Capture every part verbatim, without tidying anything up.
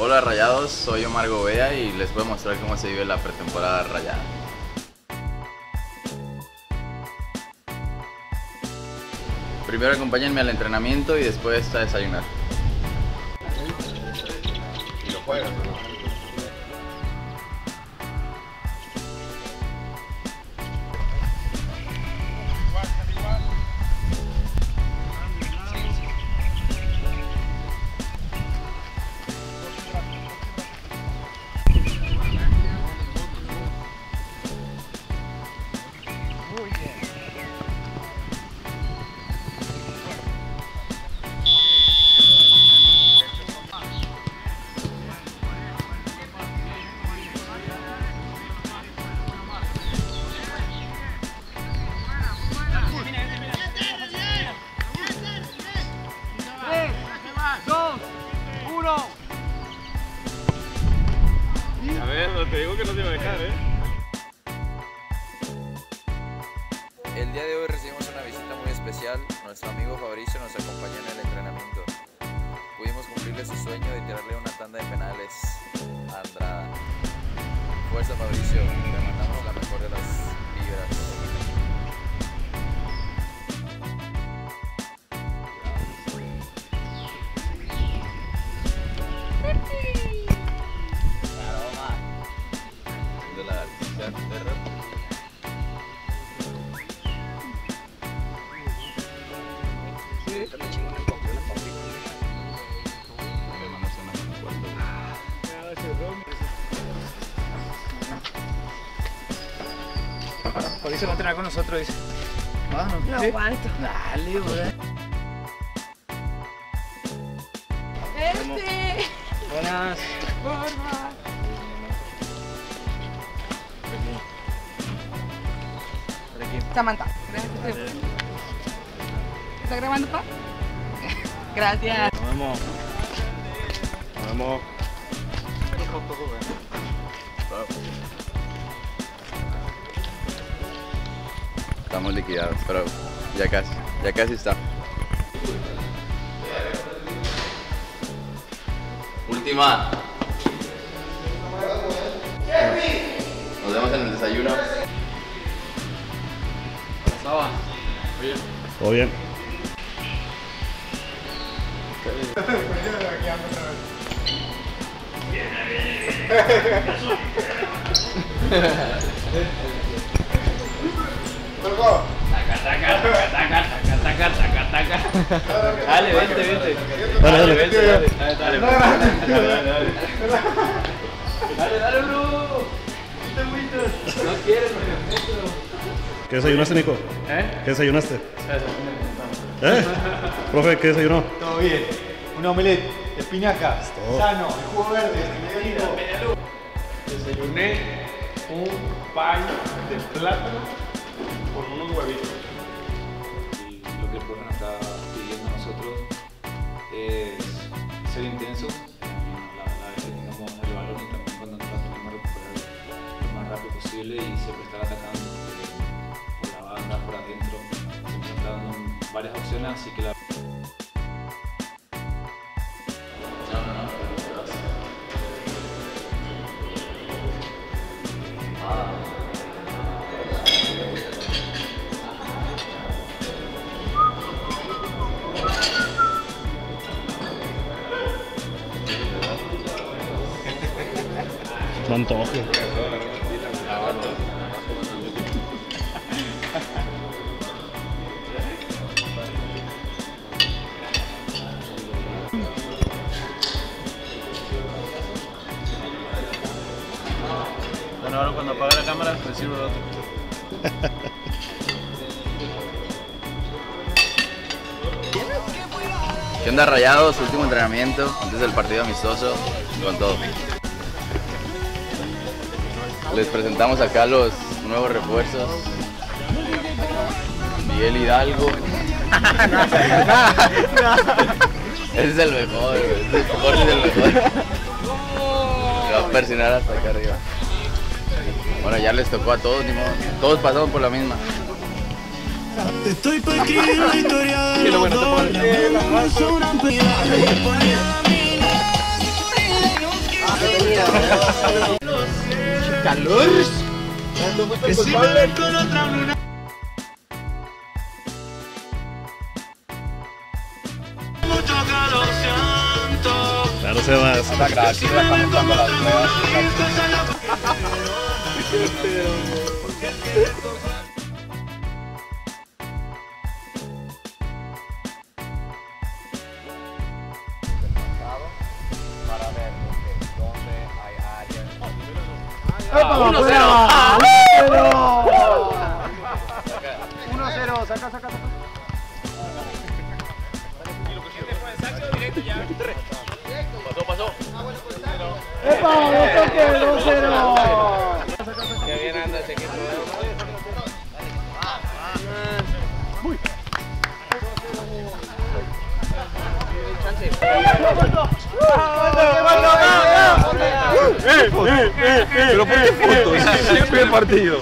Hola Rayados, soy Omar Gobea y les voy a mostrar cómo se vive la pretemporada rayada. Primero acompáñenme al entrenamiento y después a desayunar. Y lo juegan, ¿no? A ver, te digo que no te iba a dejar, ¿eh? El día de hoy recibimos una visita muy especial. Nuestro amigo Fabricio nos acompañó en el entrenamiento. Pudimos cumplirle su sueño de tirarle una tanda de penales a Andrada. Fuerza Fabricio, te mandamos la mejor de las vibras. De la artista de rap. Fabricio va a entrenar con nosotros, dice. Ah, no, No ¿sí? aguanto. Dale, güey. Este. Buenas. Porfa. Por aquí. Samantha. Gracias. ¿Está grabando, pa? Gracias. Nos vemos. Nos vemos. Estamos liquidados, pero ya casi, ya casi está. Última. Nos vemos en el desayuno. Saba. Oye. Todo bien. Dale, vente, vente. Dale, dale. Vente, dale. Dale, dale. Dale, dale. Dale, dale, bro. No quieres, ¿Qué desayunaste, Nico? ¿Eh? ¿Qué desayunaste? ¿Eh? Profe, ¿qué desayunó? Todo bien. Un omelette de espinaca, todo. sano, de jugo verde, mediático. Desayuné un pan de plátano con unos huevitos. Y lo que el profe nos está pidiendo a nosotros es ser intensos a la vez que tengamos el balón y también cuando nos tratemos de recuperar lo más rápido posible y siempre estar atacando eh, por la banda, por adentro, siempre está dando varias opciones, así que la No antojo. Bueno, ahora cuando apague la cámara, me sirvo el otro. ¿Qué onda Rayados? Último entrenamiento antes del partido amistoso con todo. Les presentamos acá los nuevos refuerzos. Miguel Hidalgo. Ese es el mejor, güey. Ese es el mejor. Se va a persinar hasta acá arriba. Bueno, ya les tocó a todos, ni modo. Todos pasamos por la misma. Estoy para escribir la historia de los dos. La mano es una pila. calor. Que si me ven con otra luna. Mucho calor siento. Claro, Sebas. La creativa está mostrando las pruebas. Para ver dónde hay áreas. uno cero. uno cero. Saca, saca, saca. Pasó, pasó. ¡Epa! ¡No toque! dos cero. Qué bien anda ese equipo. Pero ¿por qué fotos? Siempre el partido.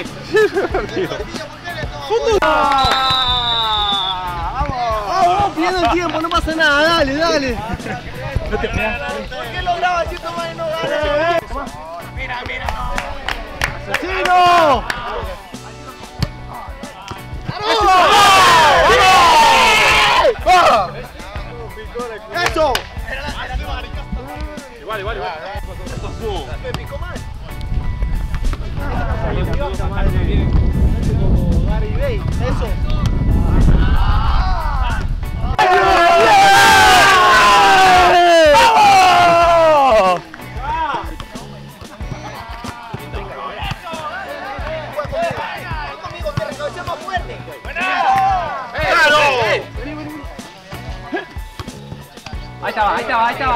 ¡Vamos! Pierde el tiempo, no pasa nada, dale, dale. No te ¿por qué lo grabas si esto más no gana? Mira, mira, no. ¡Asesino! ¡Eso! Igual, igual, igual. Me picó mal. Eso. Ahí estaba, ahí estaba, ahí estaba.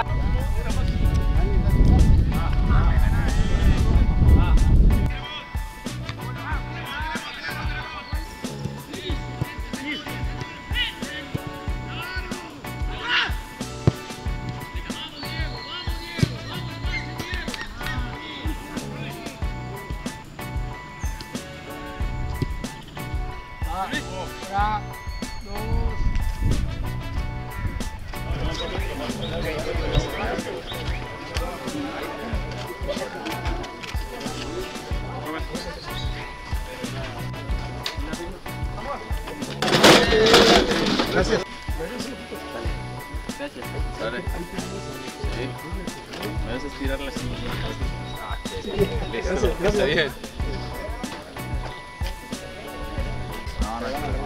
Gracias. Gracias. Dale. Sí. ¿Me vas a estirar la silla? Ah, listo. Gracias, gracias. Está bien. No, no, no.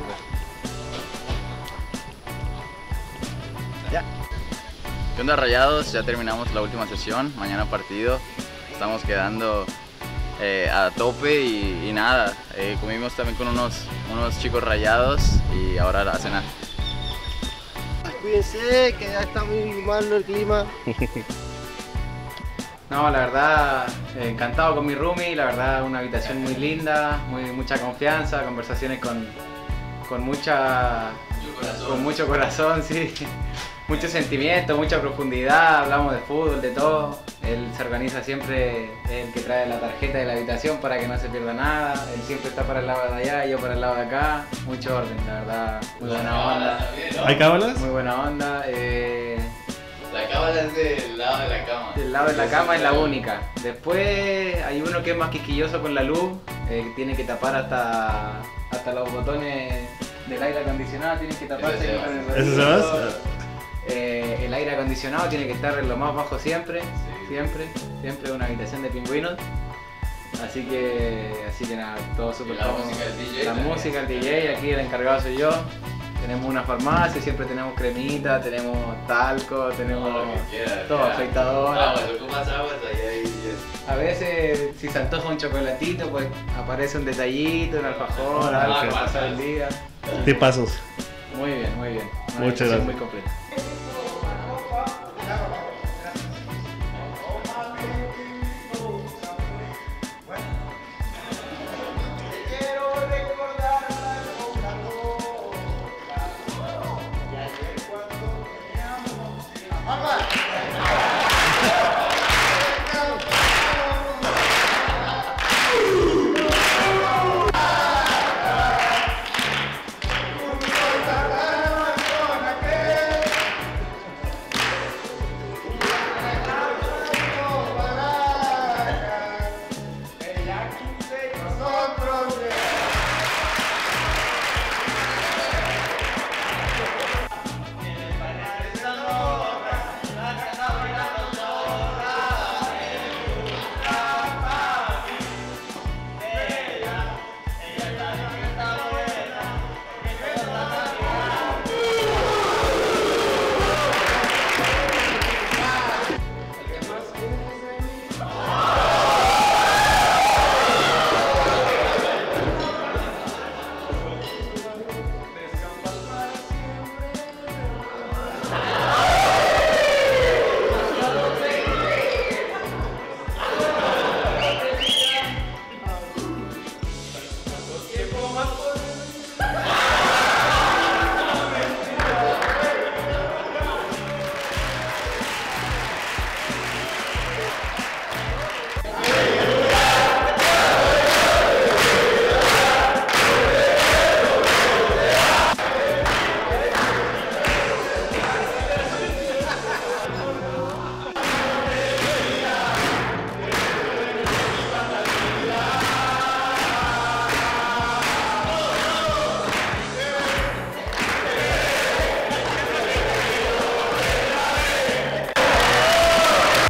Ya. ¿Qué onda, Rayados? Ya terminamos la última sesión. Mañana partido. Estamos quedando eh, a tope y, y nada. Eh, comimos también con unos, unos chicos rayados y ahora a cenar. Cuídense, que ya está muy malo el clima. No, la verdad, eh, encantado con mi roomie, la verdad una habitación muy linda, muy, mucha confianza, conversaciones con, con mucha, Mucho corazón. con mucho corazón, sí, mucho sentimiento, mucha profundidad, hablamos de fútbol, de todo. Él se organiza siempre, es el que trae la tarjeta de la habitación para que no se pierda nada, él siempre está para el lado de allá, yo para el lado de acá, mucho orden, la verdad, muy buena onda. ¿Hay cábalas? Muy buena onda. Eh, La cámara es del lado de la cama. El lado de la cama es la única. Después hay uno que es más quisquilloso con la luz, eh, que tiene que tapar hasta, hasta los botones del aire acondicionado, tiene que taparse Ese con el ¿Ese rodillo. Sebas? Eh, el aire acondicionado tiene que estar en lo más bajo siempre, Sí. siempre, siempre una habitación de pingüinos. Así que, así que nada, todo súper Y la cómodo. música del D J La también. música, el D J, aquí el encargado soy yo. Tenemos una farmacia, siempre tenemos cremita, tenemos talco, tenemos Todo lo que quieras, todo, quieras. afeitadora. Aguas, ocupas aguas, ahí hay diez. A veces, si se antoja un chocolatito, pues aparece un detallito, un alfajor, Ah, algo ok. para pasar el día. Tipazos. Muy bien, muy bien. Una Muchas habitación gracias. muy completa.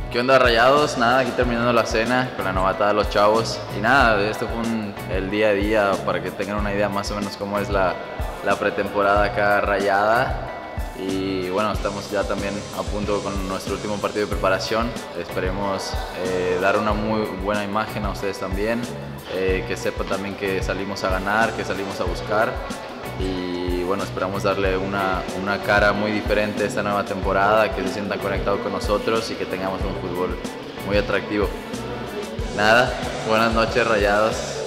¿Qué onda, Rayados? Nada, aquí terminando la cena con la novatada de los chavos. Y nada, esto fue un, el día a día para que tengan una idea más o menos cómo es la, la pretemporada acá rayada. Y bueno, estamos ya también a punto con nuestro último partido de preparación. Esperemos eh, dar una muy buena imagen a ustedes también, eh, que sepan también que salimos a ganar, que salimos a buscar. Y bueno, esperamos darle una, una cara muy diferente a esta nueva temporada, que se sientan conectados con nosotros y que tengamos un fútbol muy atractivo. Nada, buenas noches, Rayados.